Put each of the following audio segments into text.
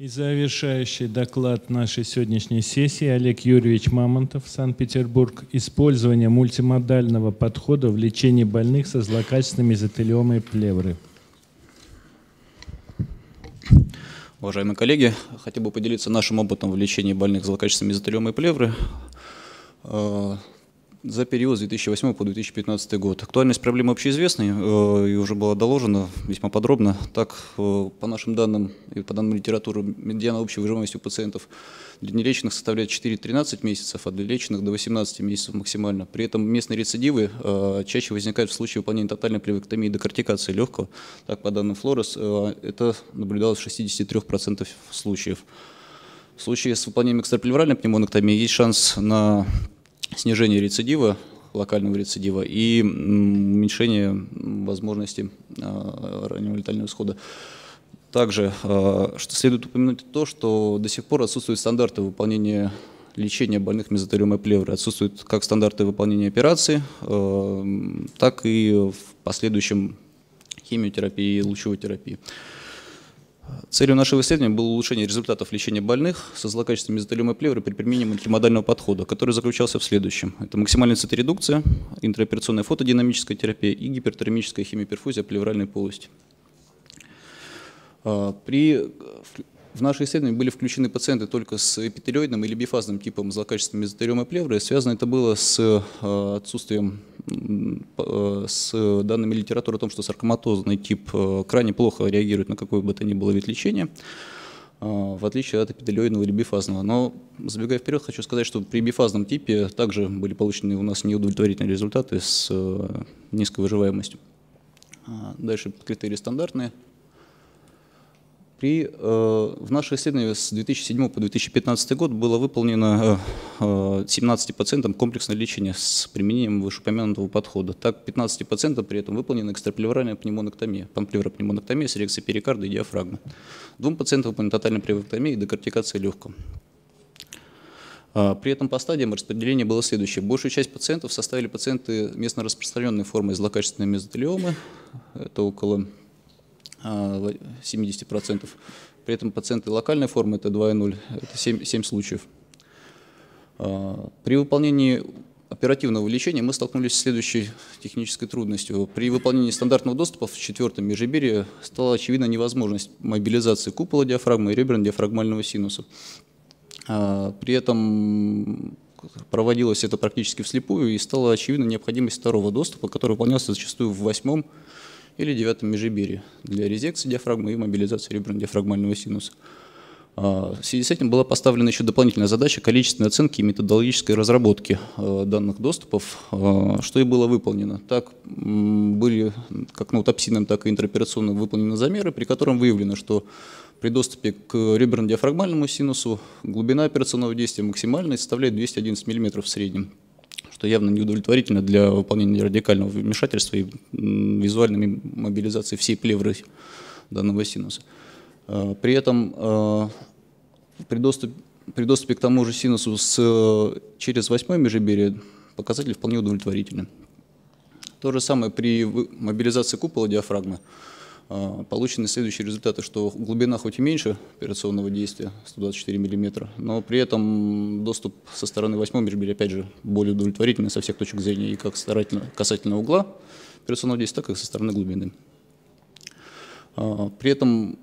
И завершающий доклад нашей сегодняшней сессии Олег Юрьевич Мамонтов, Санкт-Петербург. Использование мультимодального подхода в лечении больных со злокачественной мезотелиомой плевры. Уважаемые коллеги, хотел бы поделиться нашим опытом в лечении больных злокачественной мезотелиомой плевры за период с 2008 по 2015 год. Актуальность проблемы общеизвестна и уже была доложена весьма подробно. Так, по нашим данным и по данным литературы, медиана общей выживаемости у пациентов для нелеченных составляет 4-13 месяцев, а для леченных до 18 месяцев максимально. При этом местные рецидивы чаще возникают в случае выполнения тотальной плевректомии и декортикации легкого. Так, по данным Флорес, это наблюдалось в 63% случаев. В случае с выполнением экстраплевральной пневмонэктомии есть шанс на снижение рецидива, локального рецидива и уменьшение возможности раннего летального исхода. Также, что следует упомянуть, то, что до сих пор отсутствуют стандарты выполнения лечения больных мезотелиомой плевры. Отсутствуют как стандарты выполнения операции, так и в последующем химиотерапии и лучевой терапии. Целью нашего исследования было улучшение результатов лечения больных со злокачественной мезотелиомой плевры при применении мультимодального подхода, который заключался в следуредукция, это максимальная циторедукция, интраоперационная фотодинамическая терапия и гипертермическая химиоперфузия плевральной полости. В наше исследование были включены пациенты только с эпителиоидным или бифазным типом злокачественной мезотелиомы плевры. Связано это было с отсутствием, с данными литературы о том, что саркоматозный тип крайне плохо реагирует на какой бы то ни было вид лечения, в отличие от эпителиоидного или бифазного. Но, забегая вперед, хочу сказать, что при бифазном типе также были получены у нас неудовлетворительные результаты с низкой выживаемостью. Дальше критерии стандартные. В наше исследование с 2007 по 2015 год было выполнено 17 пациентам комплексное лечение с применением вышеупомянутого подхода. Так, 15 пациентам при этом выполнена экстраплевральная пневмонэктомия, панплевропневмонэктомия с эрекцией перикарда и диафрагмы. 2 пациентам выполнена тотальная плевректомия и декортикация легкого. При этом по стадиям распределение было следующее. Большую часть пациентов составили пациенты местно распространенной формы злокачественной мезотелиомы, это около 70%. При этом пациенты локальной формы, это 2,0, это 7 случаев. При выполнении оперативного лечения мы столкнулись с следующей технической трудностью. При выполнении стандартного доступа в 4-м межреберье стала очевидна невозможность мобилизации купола диафрагмы и реберно-диафрагмального синуса. При этом проводилось это практически вслепую, и стала очевидна необходимость второго доступа, который выполнялся зачастую в 8-м или 9-м межреберье для резекции диафрагмы и мобилизации реберно-диафрагмального синуса. В связи с этим была поставлена еще дополнительная задача количественной оценки и методологической разработки данных доступов, что и было выполнено. Так были как на аутопсийном, так и интраоперационно выполнены замеры, при котором выявлено, что при доступе к реберно-диафрагмальному синусу глубина операционного действия максимальная составляет 211 мм в среднем, что явно неудовлетворительно для выполнения радикального вмешательства и визуальной мобилизации всей плевры данного синуса. При этом при доступе к тому же синусу через 8-е межреберье показатели вполне удовлетворительны. То же самое при мобилизации купола диафрагмы. Получены следующие результаты, что глубина хоть и меньше операционного действия, 124 мм, но при этом доступ со стороны 8-го межреберья, опять же, более удовлетворительный со всех точек зрения, и как касательно угла операционного действия, так и со стороны глубины. При этом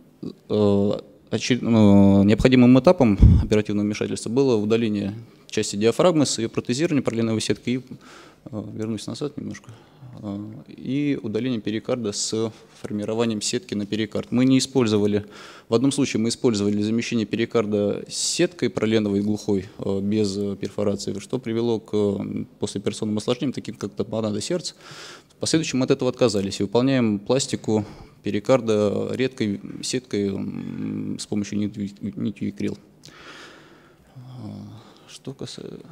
необходимым этапом оперативного вмешательства было удаление части диафрагмы с ее протезированием проленовой сеткой, вернусь назад немножко, и удаление перикарда с формированием сетки на перикард. Мы не использовали, в одном случае мы использовали замещение перикарда сеткой проленовой глухой без перфорации, что привело к послеоперационным осложнениям, таким как тампонада сердца. В последующем от этого отказались и выполняем пластику перикарда редкой сеткой с помощью нитью икрил. Что касается...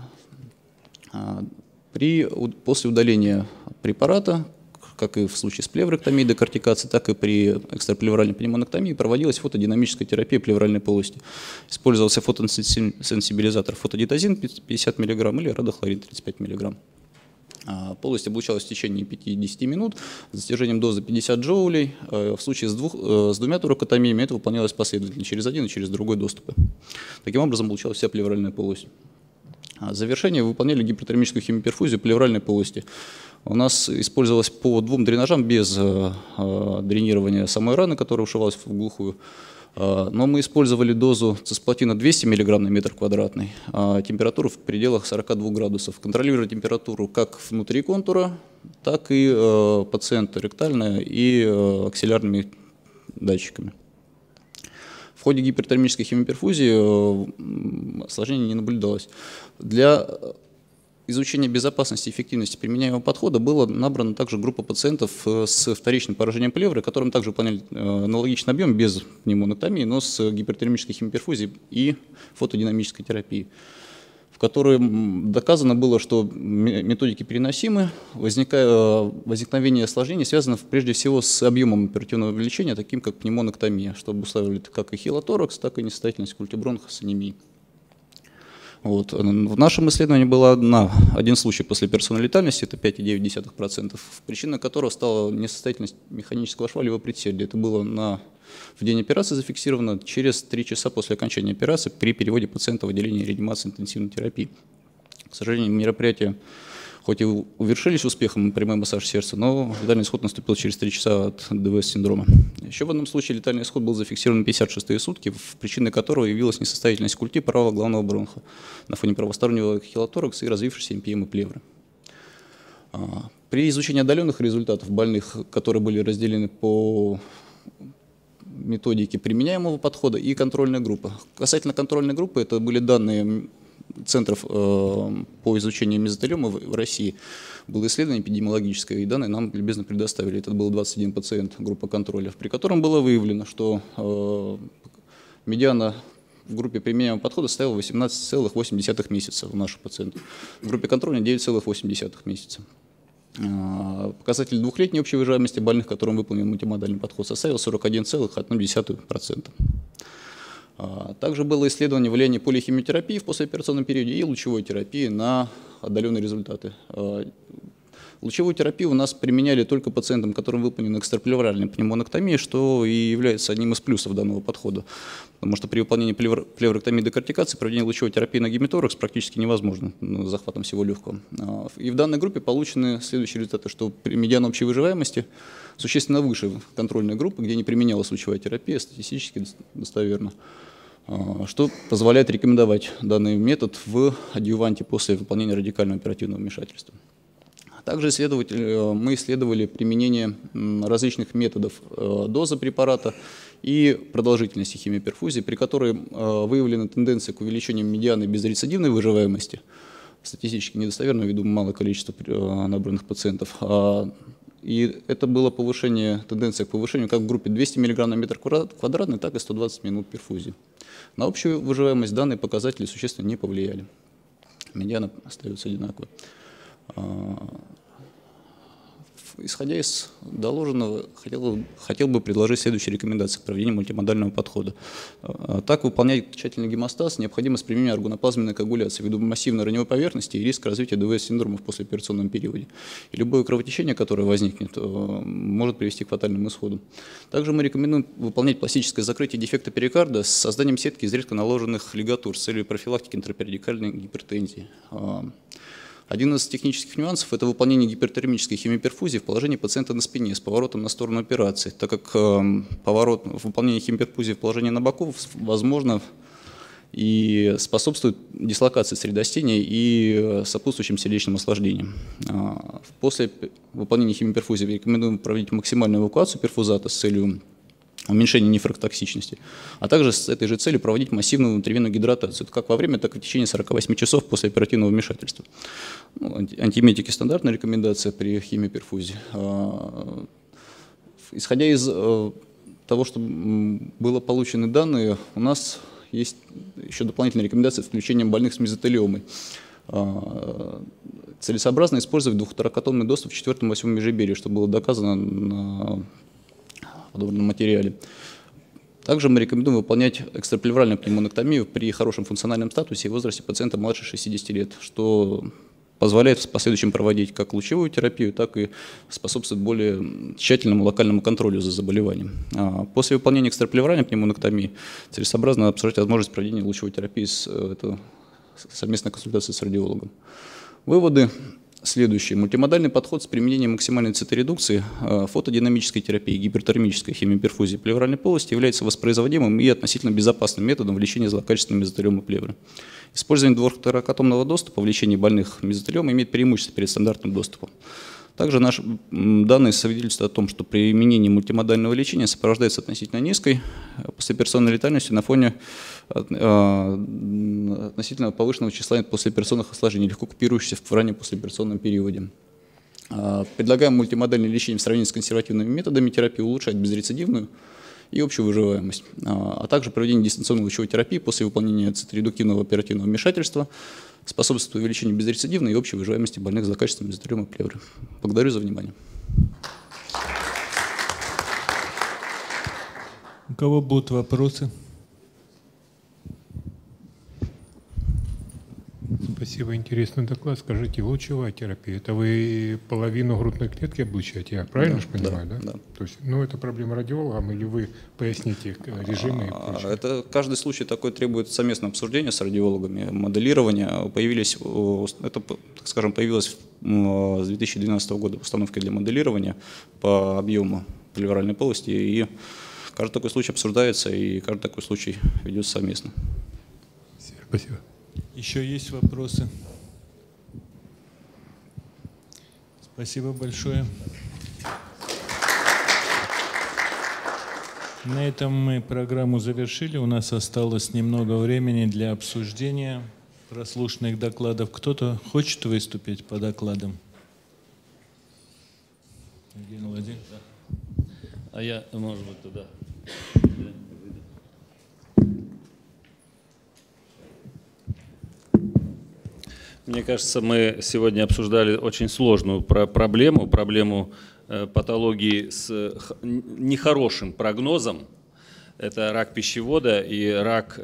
После удаления препарата, как и в случае с плевректомией, декортикацией, так и при экстраплевральной пневмонэктомии проводилась фотодинамическая терапия плевральной полости. Использовался фотосенсибилизатор фотодитазин 50 мг или радохлорид 35 мг. Полость облучалась в течение 5-10 минут с достижением дозы 50 джоулей. В случае с двумя торакотомиями это выполнялось последовательно через один и через другой доступы. Таким образом облучалась вся плевральная полость. В завершение выполняли гипертермическую химиоперфузию плевральной полости. У нас использовалось по 2 дренажам без дренирования самой раны, которая ушивалась в глухую. Но мы использовали дозу цисплатина 200 мг на метр квадратный, температуру в пределах 42 градусов. Контролировали температуру как внутри контура, так и пациента ректально и аксиллярными датчиками. В ходе гипертермической химиоперфузии осложнений не наблюдалось. Для изучения безопасности и эффективности применяемого подхода была набрана также группа пациентов с вторичным поражением плевры, которым также выполняли аналогичный объем без пневмонэктомии, но с гипертермической химиоперфузией и фотодинамической терапией, в которой доказано было, что методики переносимы, возникновение осложнений связано прежде всего с объемом оперативного лечения, таким как пневмонэктомия, что обуславливает как эхилоторакс, так и несостоятельность культибронха с анемией. Вот. В нашем исследовании был один случай послеоперационной летальности, это 5,9%, причиной которого стала несостоятельность механического шва левого предсердия. Это было в день операции зафиксировано через 3 часа после окончания операции при переводе пациента в отделение реанимации интенсивной терапии. К сожалению, мероприятия хоть и увершились успехом, прямой массаж сердца, но летальный исход наступил через 3 часа от ДВС-синдрома. Еще в одном случае летальный исход был зафиксирован 56-е сутки, причиной которого явилась несостоятельность культи правого главного бронха на фоне правостороннего эхилоторакса и развившейся эмпиемы плевры. При изучении отдаленных результатов больных, которые были разделены по методике применяемого подхода, и контрольная группа. Касательно контрольной группы, это были данные центров по изучению мезотелиома в России. Было исследование эпидемиологическое, и данные нам любезно предоставили. Это был 21 пациент, группа контроля, при котором было выявлено, что медиана в группе применяемого подхода составила 18,8 месяца у наших пациентов. В группе контроля 9,8 месяца. Показатель двухлетней общей выживаемости больных, которым выполнен мультимодальный подход, составил 41,1%. Также было исследование влияния полихимиотерапии в послеоперационном периоде и лучевой терапии на отдаленные результаты. Лучевую терапию у нас применяли только пациентам, которым выполнена экстраплевральная пневмонэктомия, что и является одним из плюсов данного подхода. Потому что при выполнении плевроктомии декортикации проведение лучевой терапии на гемиторакс практически невозможно с захватом всего легкого. И в данной группе получены следующие результаты, что медиана общей выживаемости существенно выше контрольной группы, где не применялась лучевая терапия, статистически достоверно, что позволяет рекомендовать данный метод в адъюванте после выполнения радикального оперативного вмешательства. Также мы исследовали применение различных методов дозы препарата и продолжительности химиоперфузии, при которой выявлена тенденция к увеличению медианы безрецидивной выживаемости, статистически недостоверно ввиду малого количества набранных пациентов. И это было тенденция к повышению как в группе 200 мг на метр квадратный, так и 120 минут перфузии. На общую выживаемость данные показатели существенно не повлияли. Медиана остается одинаковой. Исходя из доложенного, хотел бы предложить следующие рекомендации к проведению мультимодального подхода. Так, выполнять тщательный гемостаз необходимо с применением органоплазменной коагуляции ввиду массивной раневой поверхности и риск развития ДВС-синдрома в послеоперационном периоде. И любое кровотечение, которое возникнет, может привести к фатальному исходу. Также мы рекомендуем выполнять пластическое закрытие дефекта перикарда с созданием сетки из редко наложенных лигатур с целью профилактики интраперидикальной гипертензии. Один из технических нюансов – это выполнение гипертермической химиоперфузии в положении пациента на спине с поворотом на сторону операции, так как выполнение химиоперфузии в положении на боку возможно и способствует дислокации средостения и сопутствующим сердечным осложнениям. После выполнения химиоперфузии рекомендуем проводить максимальную эвакуацию перфузата с целью уменьшение нефротоксичности, а также с этой же целью проводить массивную внутривенную гидратацию, как во время, так и в течение 48 часов после оперативного вмешательства. Антиэметики – стандартная рекомендация при химиоперфузии. Исходя из того, что было получены данные, у нас есть еще дополнительные рекомендации с включением больных с мезотелиомой. Целесообразно использовать двухторакотомный доступ в 4-8 межреберье, что было доказано на подобном материале. Также мы рекомендуем выполнять экстраплевральную пневмонэктомию при хорошем функциональном статусе и возрасте пациента младше 60 лет, что позволяет в последующем проводить как лучевую терапию, так и способствует более тщательному локальному контролю за заболеванием. После выполнения экстраплевральной пневмонэктомии целесообразно обсуждать возможность проведения лучевой терапии совместной консультации с радиологом. Выводы следующие. Мультимодальный подход с применением максимальной циторедукции, фотодинамической терапии, гипертермической химиоперфузии плевральной полости является воспроизводимым и относительно безопасным методом лечения злокачественной мезотелиомы плевры. Использование двухторакотомного доступа в лечении больных мезотелиомой имеет преимущество перед стандартным доступом. Также наши данные свидетельствуют о том, что применение мультимодального лечения сопровождается относительно низкой послеоперационной летальностью на фоне относительно повышенного числа послеоперационных осложнений, легко купирующихся в раннем послеоперационном периоде. Предлагаем мультимодальное лечение в сравнении с консервативными методами терапии улучшать безрецидивную и общую выживаемость, а также проведение дистанционной лучевой терапии после выполнения циторедуктивного оперативного вмешательства способствует увеличению безрецидивной и общей выживаемости больных с злокачественной мезотелиомой плевры. Благодарю за внимание. У кого будут вопросы? Спасибо, интересный доклад. Скажите, лучевая терапия, это вы половину грудной клетки облучаете, я правильно же понимаю, да? Да. То есть, это проблема радиологам, или вы поясните режимы и прочее? Это каждый случай такой требует совместного обсуждения с радиологами, моделирования. Появилось с 2012 года установки для моделирования по объему плевральной полости, и каждый такой случай обсуждается, и каждый такой случай ведется совместно. Спасибо. Еще есть вопросы? Спасибо большое. На этом мы программу завершили. У нас осталось немного времени для обсуждения прослушанных докладов. Кто-то хочет выступить по докладам? Евгений Владимирович? А я, может быть, туда. Мне кажется, мы сегодня обсуждали очень сложную проблему патологии с нехорошим прогнозом. Это рак пищевода и рак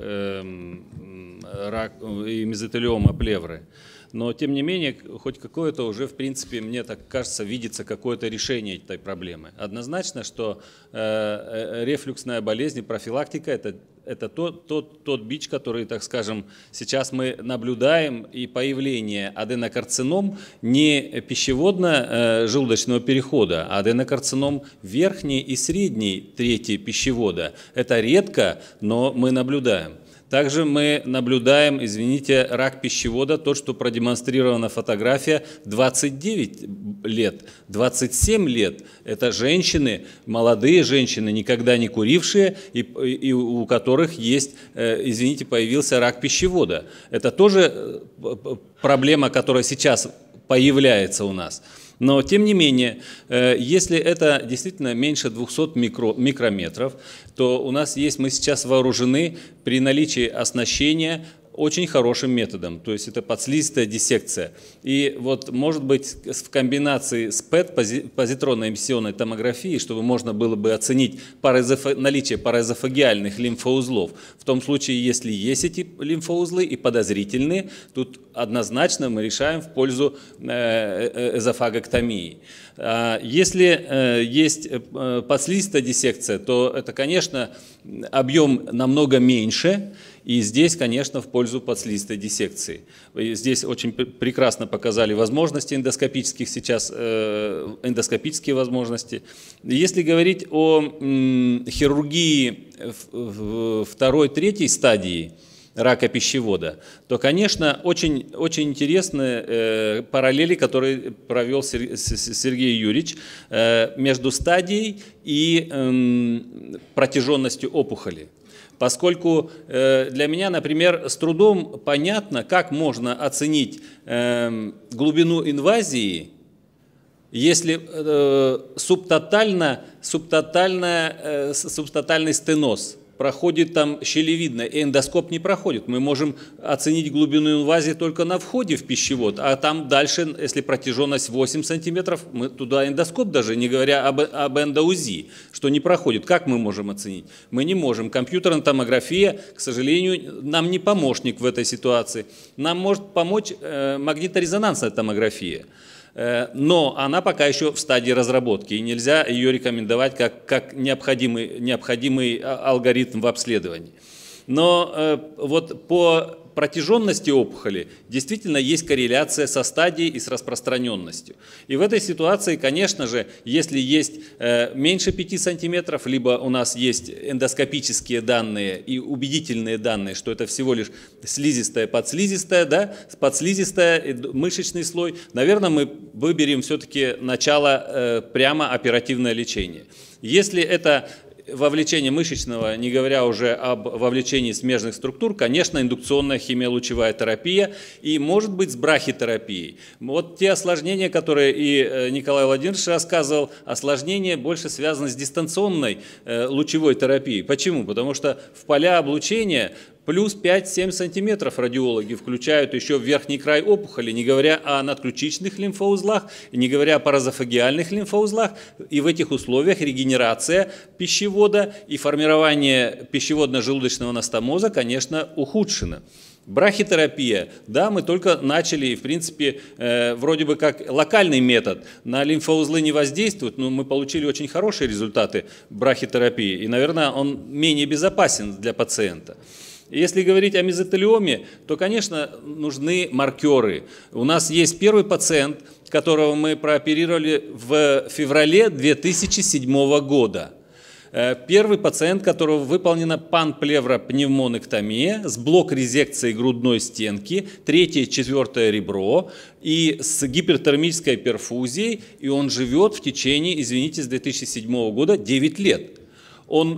и мезотелиома плевры. Но, тем не менее, хоть какое-то уже, в принципе, мне так кажется, видится какое-то решение этой проблемы. Однозначно, что рефлюксная болезнь и профилактика – это тот бич, который, так скажем, сейчас мы наблюдаем, и появление аденокарцином не пищеводно-желудочного перехода, а аденокарцином верхней и средней трети пищевода. Это редко, но мы наблюдаем. Также мы наблюдаем, рак пищевода, тот, что продемонстрирована фотография, 29 лет, 27 лет. Это женщины, молодые женщины, никогда не курившие, и у которых есть, появился рак пищевода. Это тоже проблема, которая сейчас появляется у нас. Но, тем не менее, если это действительно меньше 200 микрометров, то мы сейчас вооружены при наличии оснащения очень хорошим методом, то есть это подслизистая диссекция. И вот, может быть, в комбинации с ПЭТ, позитронной эмиссионной томографией, чтобы можно было бы оценить наличие параэзофагиальных лимфоузлов. В том случае, если есть эти лимфоузлы и подозрительные, тут однозначно мы решаем в пользу эзофагоктомии. Если есть подслизистая диссекция, то это, конечно, объем намного меньше, и здесь, конечно, в пользу подслизистой диссекции. Здесь очень прекрасно показали возможности эндоскопических сейчас, эндоскопические возможности. Если говорить о хирургии второй-третьей стадии рака пищевода, то, конечно, очень интересны параллели, которые провел Сергей Юрьевич между стадией и протяженностью опухоли. Поскольку для меня, например, с трудом понятно, как можно оценить глубину инвазии, если субтотальный стеноз проходит там щелевидно, эндоскоп не проходит. Мы можем оценить глубину инвазии только на входе в пищевод, а там дальше, если протяженность 8 сантиметров, мы туда эндоскоп даже, не говоря об эндоузи, что не проходит. Как мы можем оценить? Мы не можем. Компьютерная томография, к сожалению, нам не помощник в этой ситуации. Нам может помочь магниторезонансная томография. Но она пока еще в стадии разработки, и нельзя ее рекомендовать как необходимый алгоритм в обследовании. Но вот по протяженности опухоли действительно есть корреляция со стадией и с распространенностью. И в этой ситуации, конечно же, если есть меньше 5 сантиметров, либо у нас есть эндоскопические данные и убедительные данные, что это всего лишь слизистая, подслизистая, да, подслизистая, мышечный слой, наверное, мы выберем все-таки начало прямо оперативное лечение. Если это вовлечение мышечного, не говоря уже об вовлечении смежных структур, конечно, индукционная химиолучевая терапия и, может быть, с брахитерапией. Вот те осложнения, которые и Николай Владимирович рассказывал, осложнения больше связаны с дистанционной лучевой терапией. Почему? Потому что в поля облучения плюс 5-7 сантиметров радиологи включают еще в верхний край опухоли, не говоря о надключичных лимфоузлах, не говоря о паразофагиальных лимфоузлах. И в этих условиях регенерация пищевода и формирование пищеводно-желудочного анастомоза, конечно, ухудшено. Брахитерапия, да, мы только начали, и в принципе, вроде бы как локальный метод, на лимфоузлы не воздействует, но мы получили очень хорошие результаты брахитерапии, и, наверное, он менее безопасен для пациента. Если говорить о мезотелиоме, то, конечно, нужны маркеры. У нас есть первый пациент, которого мы прооперировали в феврале 2007 года. Первый пациент, которого выполнена панплевропневмонэктомия с блок-резекцией грудной стенки, 3-4 ребро и с гипертермической перфузией, и он живет в течение, извините, с 2007 года 9 лет. Он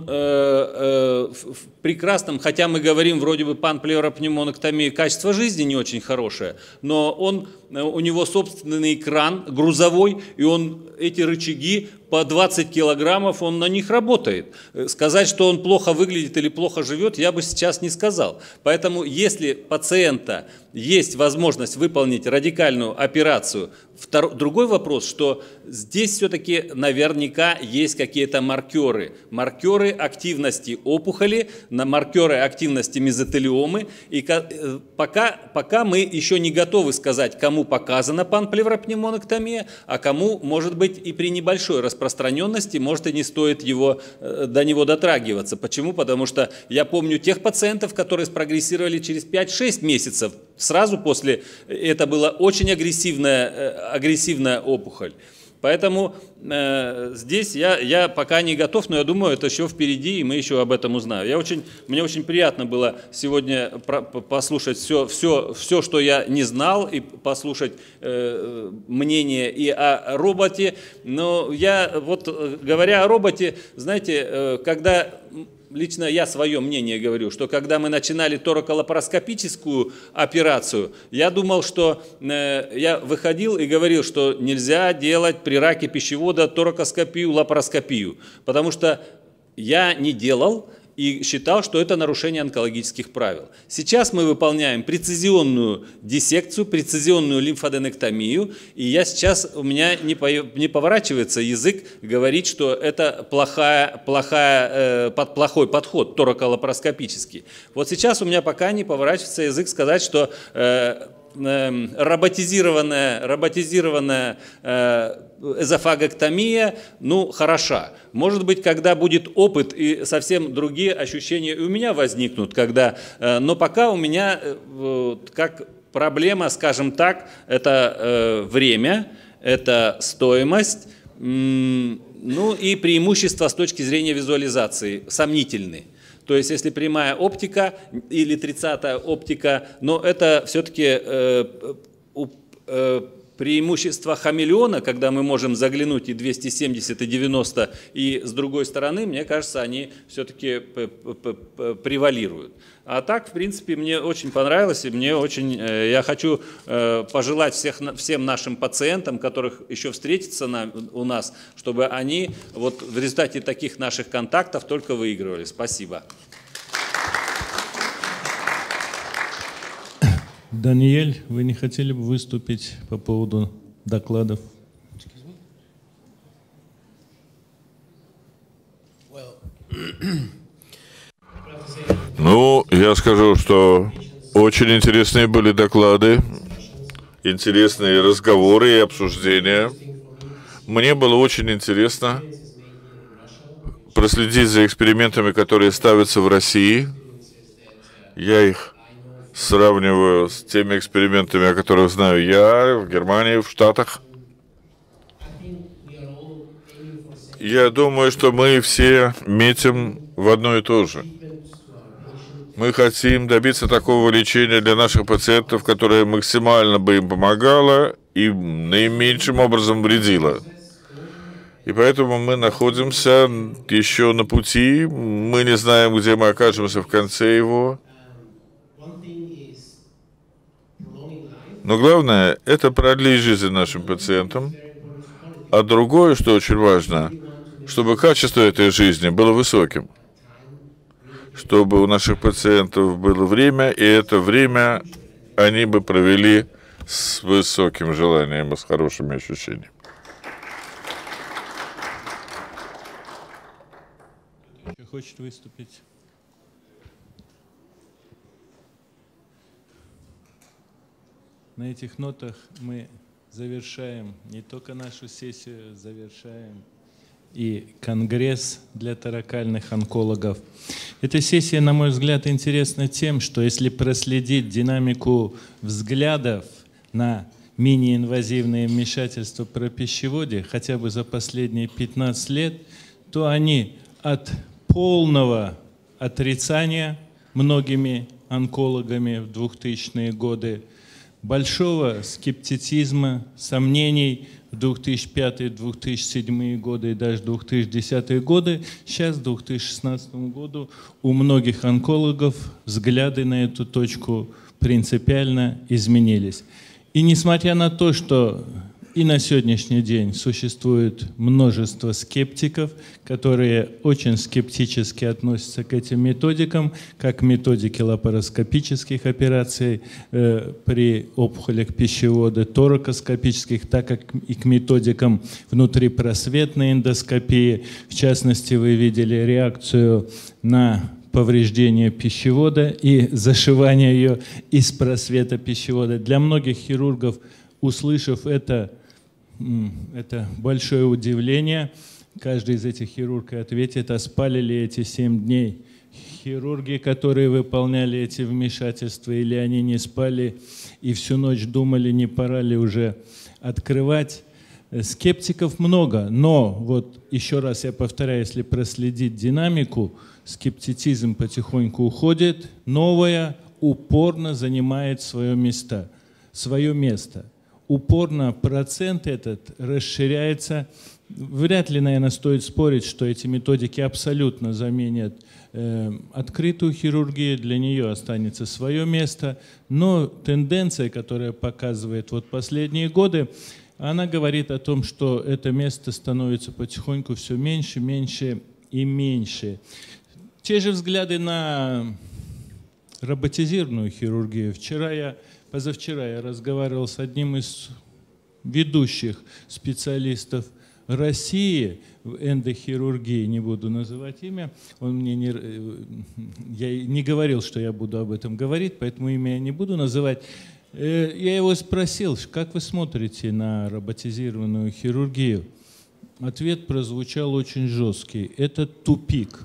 в прекрасном, хотя мы говорим вроде бы панплевропневмонэктомия, качество жизни не очень хорошее, но у него собственный кран грузовой, и эти рычаги по 20 килограммов, он на них работает. Сказать, что он плохо выглядит или плохо живет, я бы сейчас не сказал. Поэтому если пациента есть возможность выполнить радикальную операцию, другой вопрос, что здесь все-таки наверняка есть какие-то маркеры. Маркеры активности опухоли, маркеры активности мезотелиомы. И пока мы еще не готовы сказать, кому показана панплевропневмонэктомия, а кому, может быть, и при небольшой распространенности, может, и не стоит до него дотрагиваться. Почему? Потому что я помню тех пациентов, которые спрогрессировали через 5-6 месяцев. Сразу после, это была очень агрессивная опухоль. Поэтому здесь я пока не готов, но я думаю, это еще впереди, и мы еще об этом узнаем. Мне очень приятно было сегодня послушать все, что я не знал, и послушать мнение и о роботе. Но говоря о роботе, знаете, когда... Лично я свое мнение говорю, что когда мы начинали тораколапароскопическую операцию, я думал, что я выходил и говорил, что нельзя делать при раке пищевода торакоскопию, лапароскопию, потому что я не делал и считал, что это нарушение онкологических правил. Сейчас мы выполняем прецизионную диссекцию, прецизионную лимфоденектомию, и у меня не поворачивается язык говорить, что это плохой подход тораколапароскопический. Вот сейчас у меня пока не поворачивается язык сказать, что роботизированная эзофагоктомия, хороша. Может быть, когда будет опыт и совсем другие ощущения и у меня возникнут, но пока у меня как проблема, скажем так, это время, это стоимость, и преимущества с точки зрения визуализации сомнительны. То есть, если прямая оптика или 30-я оптика, но это все-таки преимущество хамелеона, когда мы можем заглянуть и 270, и 90, и с другой стороны, мне кажется, они все-таки превалируют. А так, в принципе, мне очень понравилось, и я хочу пожелать всем нашим пациентам, которых еще встретится у нас, чтобы они в результате таких наших контактов только выигрывали. Спасибо. Даниэль, вы не хотели бы выступить по поводу докладов? Ну, я скажу, что очень интересные были доклады, интересные разговоры и обсуждения. Мне было очень интересно проследить за экспериментами, которые ставятся в России. Я их сравниваю с теми экспериментами, о которых знаю я в Германии, в Штатах. Я думаю, что мы все метим в одно и то же. Мы хотим добиться такого лечения для наших пациентов, которое максимально бы им помогало и наименьшим образом вредило. И поэтому мы находимся еще на пути, мы не знаем, где мы окажемся в конце его. Но главное, это продлить жизнь нашим пациентам. А другое, что очень важно, чтобы качество этой жизни было высоким. Чтобы у наших пациентов было время, и это время они бы провели с высоким желанием и с хорошими ощущениями. Хочет выступить? На этих нотах мы завершаем не только нашу сессию, завершаем и конгресс для торакальных онкологов. Эта сессия, на мой взгляд, интересна тем, что если проследить динамику взглядов на мини-инвазивные вмешательства при пищеводе хотя бы за последние 15 лет, то они от полного отрицания многими онкологами в 2000-е годы, большого скептицизма, сомнений в 2005-2007 годы и даже 2010 годы, сейчас, в 2016 году, у многих онкологов взгляды на эту точку принципиально изменились. И несмотря на то, что и на сегодняшний день существует множество скептиков, которые очень скептически относятся к этим методикам, как к методике лапароскопических операций при опухолях пищевода, торакоскопических, так как и к методикам внутрипросветной эндоскопии. В частности, вы видели реакцию на повреждение пищевода и зашивание ее из просвета пищевода. Для многих хирургов, услышав это большое удивление. Каждый из этих хирургов ответит, а спали ли эти 7 дней хирурги, которые выполняли эти вмешательства, или они не спали и всю ночь думали, не пора ли уже открывать. Скептиков много, но вот еще раз я повторяю, если проследить динамику, скептицизм потихоньку уходит, новое упорно занимает свое место. Упорно процент этот расширяется. Вряд ли, наверное, стоит спорить, что эти методики абсолютно заменят открытую хирургию, для нее останется свое место, но тенденция, которая показывает вот последние годы, она говорит о том, что это место становится потихоньку все меньше, меньше и меньше. Те же взгляды на роботизированную хирургию. Позавчера я разговаривал с одним из ведущих специалистов России в эндохирургии, не буду называть имя, я не говорил, что я буду об этом говорить, поэтому имя я не буду называть. Я его спросил, как вы смотрите на роботизированную хирургию? Ответ прозвучал очень жесткий. Это тупик.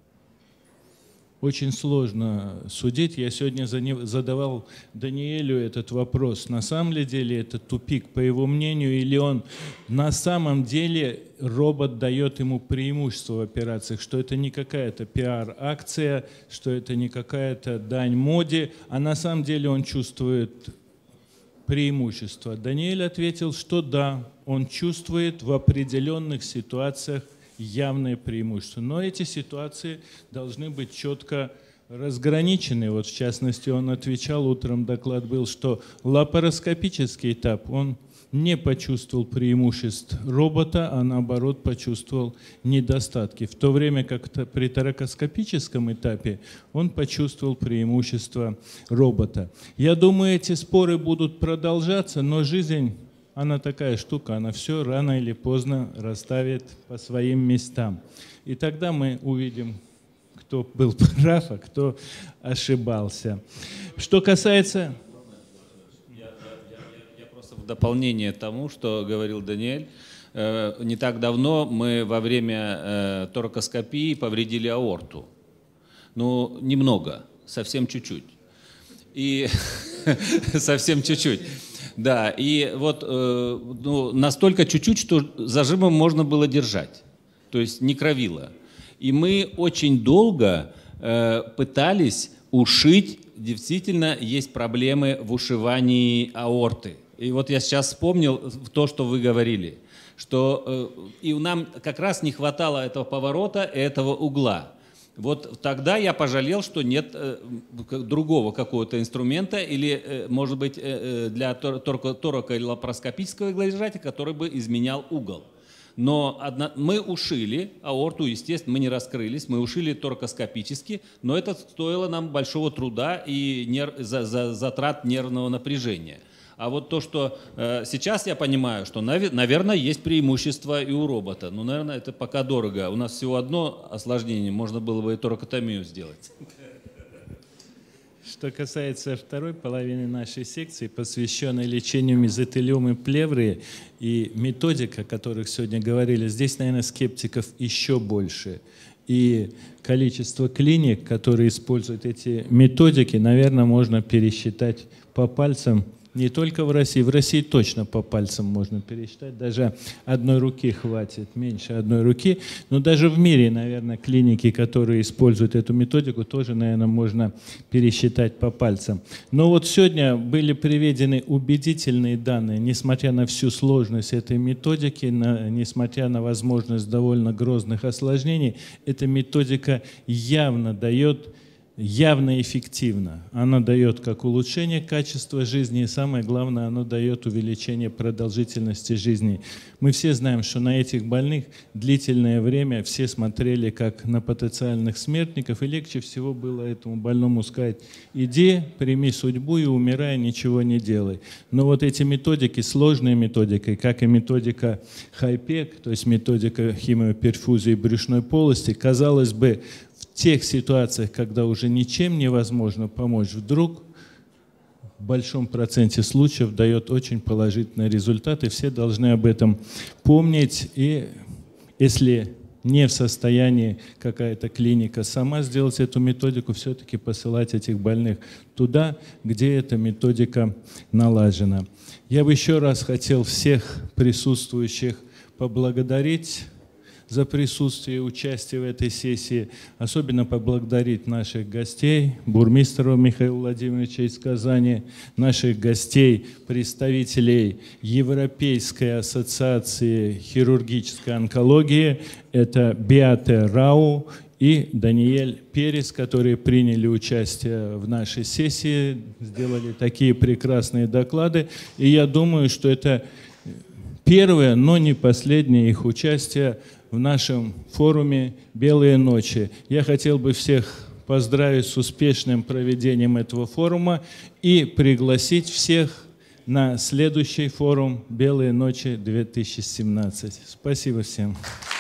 Очень сложно судить. Я сегодня задавал Даниэлю этот вопрос. На самом ли деле это тупик, по его мнению, или он на самом деле робот дает ему преимущество в операциях, что это не какая-то пиар-акция, что это не какая-то дань моде, а на самом деле он чувствует преимущество. Даниэль ответил, что да, он чувствует в определенных ситуациях явное преимущество. Но эти ситуации должны быть четко разграничены. Вот в частности, он отвечал, утром доклад был, что лапароскопический этап, он не почувствовал преимуществ робота, а наоборот почувствовал недостатки. В то время как при торакоскопическом этапе он почувствовал преимущества робота. Я думаю, эти споры будут продолжаться, но жизнь, она такая штука, она все рано или поздно расставит по своим местам. И тогда мы увидим, кто был прав, а кто ошибался. Что касается... Я просто в дополнение тому, что говорил Даниэль, не так давно мы во время торакоскопии повредили аорту. Ну, немного, совсем чуть-чуть. И совсем чуть-чуть. Да, и вот настолько чуть-чуть, что зажимом можно было держать, то есть не кровило. И мы очень долго пытались ушить, действительно есть проблемы в ушивании аорты. И вот я сейчас вспомнил то, что вы говорили, что и нам как раз не хватало этого поворота, этого угла. Вот тогда я пожалел, что нет другого какого-то инструмента или, может быть, для торако- или лапароскопического иглодержателя, который бы изменял угол. Но мы ушили аорту, естественно, мы не раскрылись, мы ушили торакоскопически, но это стоило нам большого труда и затрат нервного напряжения. А вот то, что сейчас я понимаю, что, наверное, есть преимущество и у робота. Но, наверное, это пока дорого. У нас всего одно осложнение, можно было бы и торакотомию сделать. Что касается второй половины нашей секции, посвященной лечению мезотелиомы плевры и методик, о которых сегодня говорили, здесь, наверное, скептиков еще больше. И количество клиник, которые используют эти методики, наверное, можно пересчитать по пальцам. Не только в России точно по пальцам можно пересчитать, даже одной руки хватит, меньше одной руки, но даже в мире, наверное, клиники, которые используют эту методику, тоже, наверное, можно пересчитать по пальцам. Но вот сегодня были приведены убедительные данные, несмотря на всю сложность этой методики, несмотря на возможность довольно грозных осложнений, эта методика явно эффективна. Она дает как улучшение качества жизни, и самое главное, она дает увеличение продолжительности жизни. Мы все знаем, что на этих больных длительное время все смотрели как на потенциальных смертников, и легче всего было этому больному сказать: иди, прими судьбу и умирай, ничего не делай. Но вот эти методики, сложные методики, как и методика HIPEC, то есть методика химиоперфузии брюшной полости, казалось бы, в тех ситуациях, когда уже ничем невозможно помочь, вдруг в большом проценте случаев дает очень положительный результат, и все должны об этом помнить. И если не в состоянии какая-то клиника сама сделать эту методику, все-таки посылать этих больных туда, где эта методика налажена. Я бы еще раз хотел всех присутствующих поблагодарить за присутствие и участие в этой сессии, особенно поблагодарить наших гостей, бурмистра Михаила Владимировича из Казани, наших гостей, представителей Европейской ассоциации хирургической онкологии, это Беате Рау и Даниэль Перес, которые приняли участие в нашей сессии, сделали такие прекрасные доклады. И я думаю, что это первое, но не последнее их участие в нашем форуме «Белые ночи». Я хотел бы всех поздравить с успешным проведением этого форума и пригласить всех на следующий форум «Белые ночи 2017». Спасибо всем.